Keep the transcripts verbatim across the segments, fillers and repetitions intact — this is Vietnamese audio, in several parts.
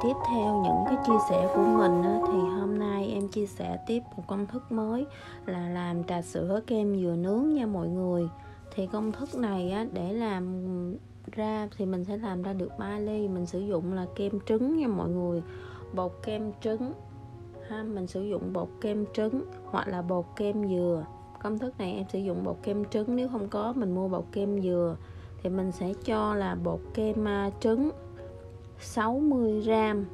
tiếp theo những cái chia sẻ của mình á, thì hôm nay em chia sẻ tiếp một công thức mới là làm trà sữa kem dừa nướng nha mọi người. Thì công thức này á, để làm ra thì mình sẽ làm ra được ba ly. Mình sử dụng là kem trứng nha mọi người, bột kem trứng ha, mình sử dụng bột kem trứng hoặc là bột kem dừa. Công thức này em sử dụng bột kem trứng, nếu không có mình mua bột kem dừa. Thì mình sẽ cho là bột kem trứng sáu mươi gam.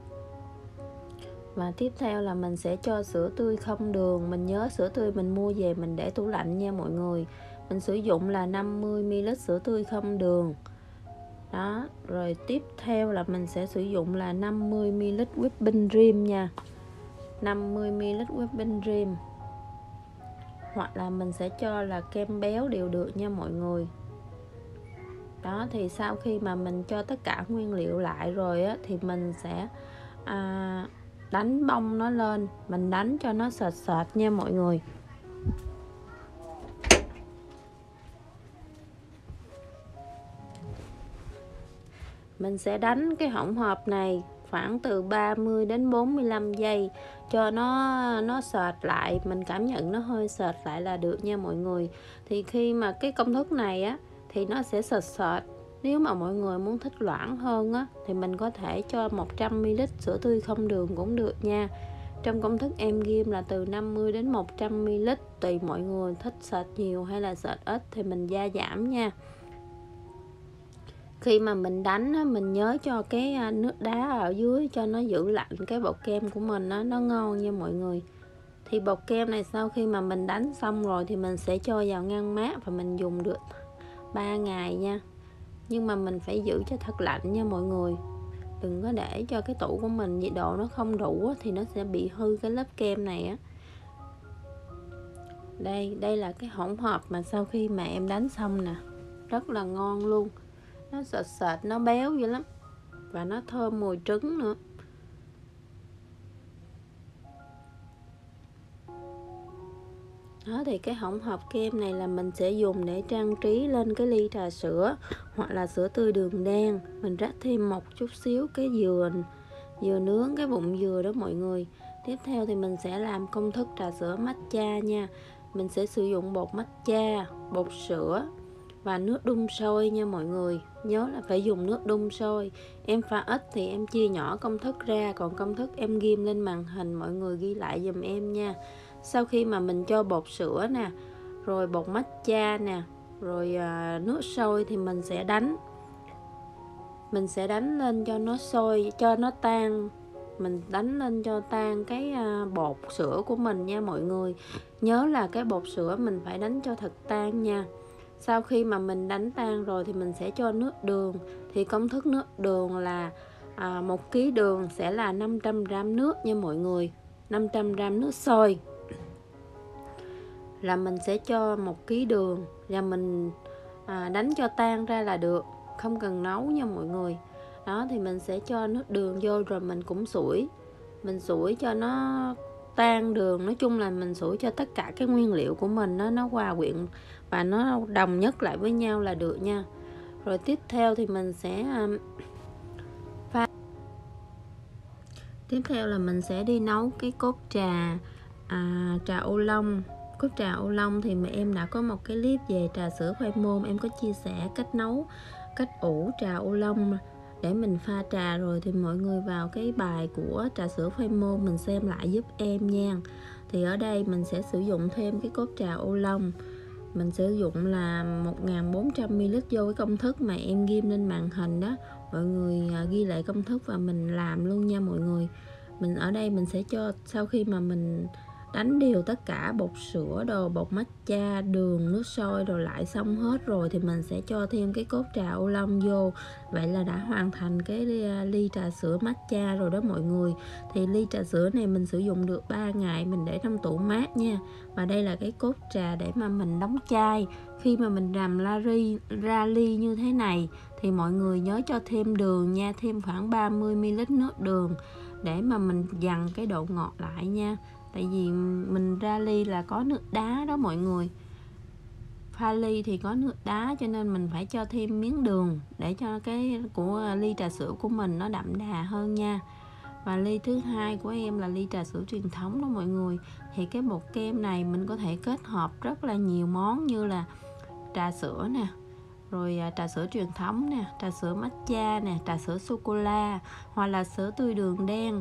Và tiếp theo là mình sẽ cho sữa tươi không đường. Mình nhớ sữa tươi mình mua về mình để tủ lạnh nha mọi người. Mình sử dụng là năm mươi mi li lít sữa tươi không đường. Đó, rồi tiếp theo là mình sẽ sử dụng là năm mươi mi li lít whipping cream nha. năm mươi mi li lít whipping cream. Hoặc là mình sẽ cho là kem béo đều được nha mọi người. Đó, thì sau khi mà mình cho tất cả nguyên liệu lại rồi á, thì mình sẽ à, đánh bông nó lên. Mình đánh cho nó sệt sệt nha mọi người. Mình sẽ đánh cái hỗn hợp này khoảng từ ba mươi đến bốn mươi lăm giây cho nó nó sệt lại, mình cảm nhận nó hơi sệt lại là được nha mọi người. Thì khi mà cái công thức này á thì nó sẽ sệt sệt. Nếu mà mọi người muốn thích loãng hơn á thì mình có thể cho một trăm mi li lít sữa tươi không đường cũng được nha. Trong công thức em ghi là từ năm mươi đến một trăm mi li lít, tùy mọi người thích sệt nhiều hay là sệt ít thì mình gia giảm nha. Khi mà mình đánh mình nhớ cho cái nước đá ở dưới cho nó giữ lạnh cái bột kem của mình đó, nó ngon nha mọi người. Thì bột kem này sau khi mà mình đánh xong rồi thì mình sẽ cho vào ngăn mát và mình dùng được ba ngày nha. Nhưng mà mình phải giữ cho thật lạnh nha mọi người. Đừng có để cho cái tủ của mình nhiệt độ nó không đủ thì nó sẽ bị hư cái lớp kem này á. Đây, đây là cái hỗn hợp mà sau khi mà em đánh xong nè. Rất là ngon luôn. Nó sệt sệt, nó béo dữ lắm. Và nó thơm mùi trứng nữa. Đó, thì cái hỗn hợp kem này là mình sẽ dùng để trang trí lên cái ly trà sữa hoặc là sữa tươi đường đen. Mình rắc thêm một chút xíu cái dừa dừa nướng, cái bụng dừa đó mọi người. Tiếp theo thì mình sẽ làm công thức trà sữa matcha nha. Mình sẽ sử dụng bột matcha, bột sữa và nước đun sôi nha mọi người. Nhớ là phải dùng nước đun sôi. Em pha ít thì em chia nhỏ công thức ra, còn công thức em ghi lên màn hình, mọi người ghi lại giùm em nha. Sau khi mà mình cho bột sữa nè, rồi bột matcha nè, rồi à, nước sôi thì mình sẽ đánh. Mình sẽ đánh lên cho nó sôi, cho nó tan. Mình đánh lên cho tan cái à, bột sữa của mình nha mọi người. Nhớ là cái bột sữa mình phải đánh cho thật tan nha. Sau khi mà mình đánh tan rồi thì mình sẽ cho nước đường. Thì công thức nước đường là à, một ký đường sẽ là năm trăm gam nước nha mọi người. năm trăm gam nước sôi là mình sẽ cho một ký đường và mình à, đánh cho tan ra là được, không cần nấu nha mọi người. Đó, thì mình sẽ cho nước đường vô rồi mình cũng sủi. Mình sủi cho nó tan đường. Nói chung là mình sủi cho tất cả cái nguyên liệu của mình nó nó hòa quyện và nó đồng nhất lại với nhau là được nha. Rồi tiếp theo thì mình sẽ um, pha. Tiếp theo là mình sẽ đi nấu cái cốt trà à, trà ô long. Cốt trà ô long thì mà em đã có một cái clip về trà sữa khoai môn, em có chia sẻ cách nấu, cách ủ trà ô long để mình pha trà rồi, thì mọi người vào cái bài của trà sữa khoai môn mình xem lại giúp em nha. Thì ở đây mình sẽ sử dụng thêm cái cốt trà ô long. Mình sử dụng là một nghìn bốn trăm mi li lít vô cái công thức mà em ghi lên màn hình đó. Mọi người ghi lại công thức và mình làm luôn nha mọi người. Mình ở đây mình sẽ cho, sau khi mà mình đánh đều tất cả bột sữa đồ, bột matcha, đường, nước sôi rồi lại xong hết rồi thì mình sẽ cho thêm cái cốt trà ô long vô. Vậy là đã hoàn thành cái ly, ly trà sữa matcha rồi đó mọi người. Thì ly trà sữa này mình sử dụng được ba ngày, mình để trong tủ mát nha. Và đây là cái cốt trà để mà mình đóng chai. Khi mà mình làm la ri, ra ly như thế này thì mọi người nhớ cho thêm đường nha, thêm khoảng ba mươi mi li lít nước đường để mà mình dằn cái độ ngọt lại nha. Tại vì mình ra ly là có nước đá đó mọi người. pha ly thì có nước đá, cho nên mình phải cho thêm miếng đường để cho cái của ly trà sữa của mình nó đậm đà hơn nha. Và ly thứ hai của em là ly trà sữa truyền thống đó mọi người. Thì cái bột kem này mình có thể kết hợp rất là nhiều món như là trà sữa nè, rồi trà sữa truyền thống nè, trà sữa matcha nè, trà sữa sô cô la, hoặc là sữa tươi đường đen.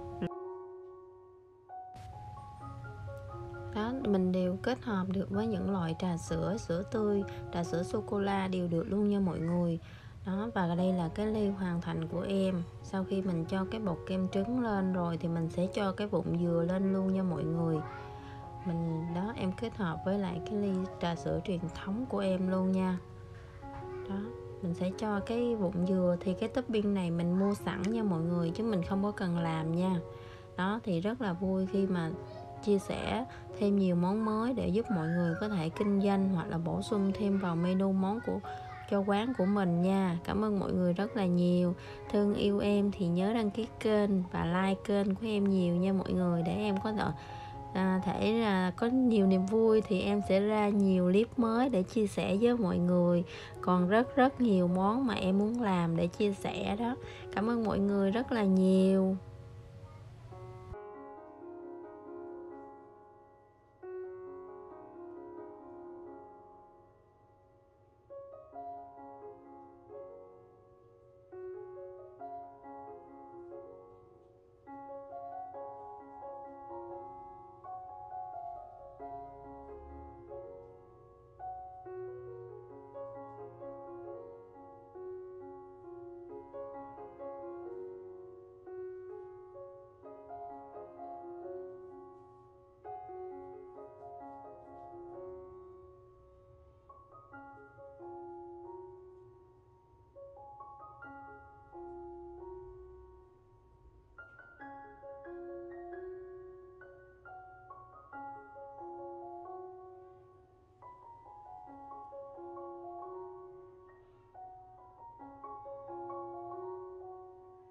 Đó, mình đều kết hợp được với những loại trà sữa, sữa tươi, trà sữa sô cô la đều được luôn nha mọi người. Đó, và đây là cái ly hoàn thành của em. Sau khi mình cho cái bột kem trứng lên rồi thì mình sẽ cho cái vụn dừa lên luôn nha mọi người. Mình đó, em kết hợp với lại cái ly trà sữa truyền thống của em luôn nha. Đó, mình sẽ cho cái vụn dừa, thì cái topping này mình mua sẵn nha mọi người, chứ mình không có cần làm nha. Đó, thì rất là vui khi mà chia sẻ thêm nhiều món mới để giúp mọi người có thể kinh doanh hoặc là bổ sung thêm vào menu món của cho quán của mình nha. Cảm ơn mọi người rất là nhiều. Thương yêu em thì nhớ đăng ký kênh và like kênh của em nhiều nha mọi người, để em có thể à, thể là có nhiều niềm vui, thì em sẽ ra nhiều clip mới để chia sẻ với mọi người. Còn rất rất nhiều món mà em muốn làm để chia sẻ đó. Cảm ơn mọi người rất là nhiều.